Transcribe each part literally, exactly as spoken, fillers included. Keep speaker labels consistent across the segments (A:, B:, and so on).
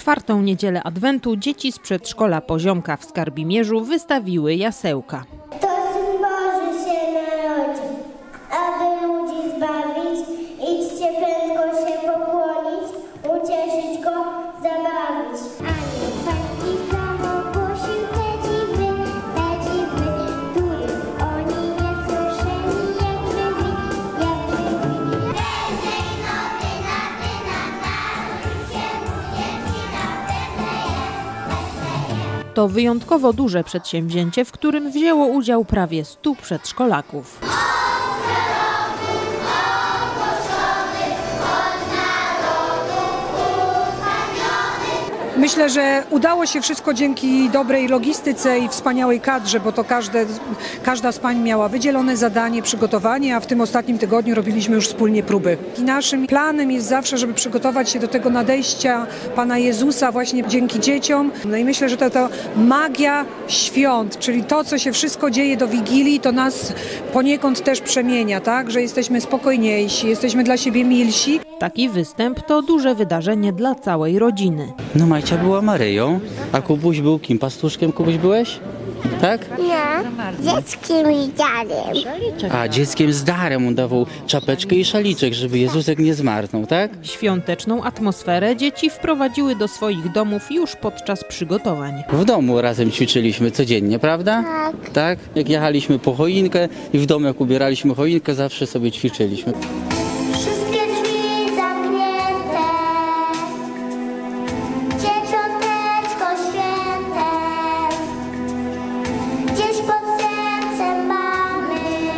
A: czwartą niedzielę Adwentu dzieci z przedszkola Poziomka w Skarbimierzu wystawiły jasełka.
B: To Syn Boży się narodził, aby ludzi zbawić. Idźcie prędko się pokłonić, ucieszyć go, zabawić. Aniel Pański sam ogłosił te dziwy, te dziwy, których oni nie słyszeli, jak żywi, jak żywi. Tej nocy na ty nam narodził się dziecina w Betlejem.
A: To wyjątkowo duże przedsięwzięcie, w którym wzięło udział prawie stu przedszkolaków.
C: Myślę, że udało się wszystko dzięki dobrej logistyce i wspaniałej kadrze, bo to każde, każda z pań miała wydzielone zadanie, przygotowanie, a w tym ostatnim tygodniu robiliśmy już wspólnie próby. I naszym planem jest zawsze, żeby przygotować się do tego nadejścia Pana Jezusa właśnie dzięki dzieciom. No i myślę, że to, to magia świąt, czyli to, co się wszystko dzieje do Wigilii, to nas poniekąd też przemienia, tak? Że jesteśmy spokojniejsi, jesteśmy dla siebie milsi.
A: Taki występ to duże wydarzenie dla całej rodziny.
D: No Majcia była Maryją, a Kubuś był kim? Pastuszkiem Kubuś byłeś? Tak?
B: No, dzieckiem i darem.
D: A dzieckiem z darem on dawał czapeczkę i szaliczek, żeby Jezusek nie zmarznął, tak?
A: Świąteczną atmosferę dzieci wprowadziły do swoich domów już podczas przygotowań.
D: W domu razem ćwiczyliśmy codziennie, prawda?
B: Tak.
D: Tak? Jak jechaliśmy po choinkę i w domu jak ubieraliśmy choinkę, zawsze sobie ćwiczyliśmy.
B: Wszystkie drzwi zamknięte, dzieciąteczko święte, gdzieś pod sercem mamy,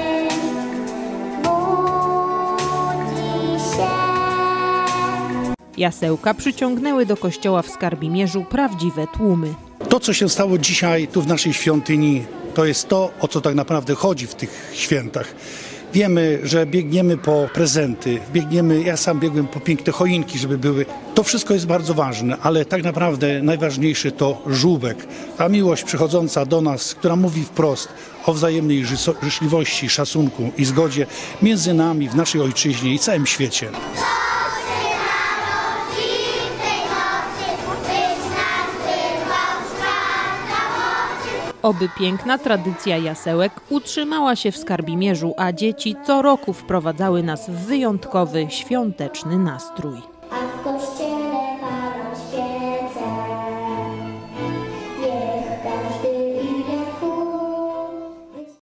B: budzi się.
A: Jasełka przyciągnęły do kościoła w Skarbimierzu prawdziwe tłumy.
E: To, co się stało dzisiaj tu w naszej świątyni, to jest to, o co tak naprawdę chodzi w tych świętach. Wiemy, że biegniemy po prezenty, biegniemy, ja sam biegłem po piękne choinki, żeby były. To wszystko jest bardzo ważne, ale tak naprawdę najważniejszy to żółbek. Ta miłość przychodząca do nas, która mówi wprost o wzajemnej życzliwości, szacunku i zgodzie między nami, w naszej ojczyźnie i całym świecie.
A: Oby piękna tradycja jasełek utrzymała się w Skarbimierzu, a dzieci co roku wprowadzały nas w wyjątkowy, świąteczny nastrój.
B: A w kościele